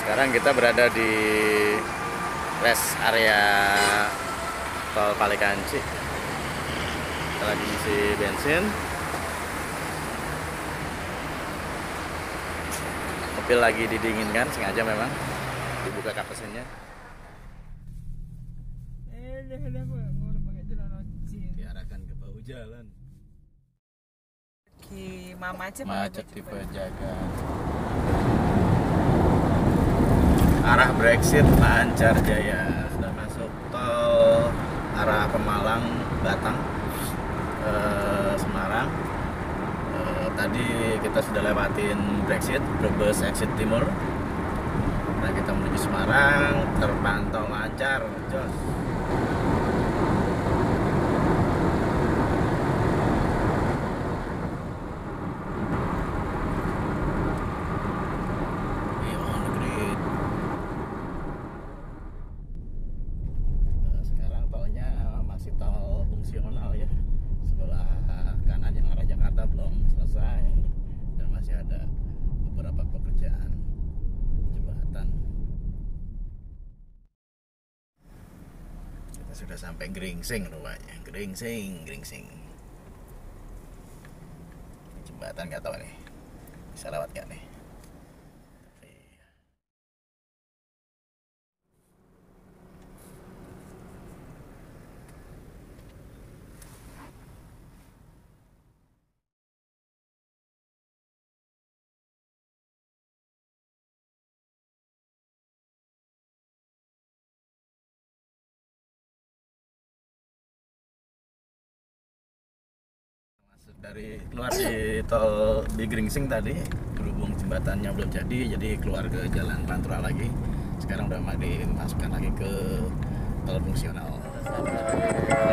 Sekarang kita berada di rest area tol Palikanci. Kita lagi isi bensin. Mobil lagi didinginkan, sengaja memang dibuka kap mesinnya. Diarahkan ke bahu jalan. Macet di Pejagan. Arah Brexit lancar jaya, sudah masuk tol arah Pemalang Batang Semarang. Tadi kita sudah lewatin Brexit Brebes exit timur. Nah, kita menuju Semarang, terpantau lancar, jos. Sekarang tolnya masih tol fungsional ya. Sebelah kanan yang arah Jakarta belum selesai dan masih ada beberapa pekerjaan jembatan. Kita sudah sampai Gringsing rupanya. Gringsing. Jembatan nggak tahu nih bisa lewat nggak nih. Dari keluar di tol di Gringsing tadi, berhubung jembatannya belum jadi keluar ke jalan Pantura lagi. Sekarang udah dimasukkan lagi ke tol fungsional.